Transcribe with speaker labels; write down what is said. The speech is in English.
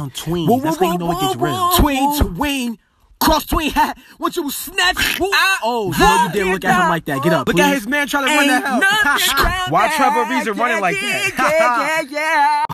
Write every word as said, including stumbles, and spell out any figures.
Speaker 1: young tween. That's when you know it gets real.
Speaker 2: Tween, tween. Cross tween hat. What you snatch?
Speaker 1: Oh, no, you didn't look at him like that. Get up,
Speaker 2: Look
Speaker 1: please.
Speaker 2: at his man trying to run the hell.
Speaker 3: Why Trevor Ariza running like that?
Speaker 2: Yeah, yeah, yeah.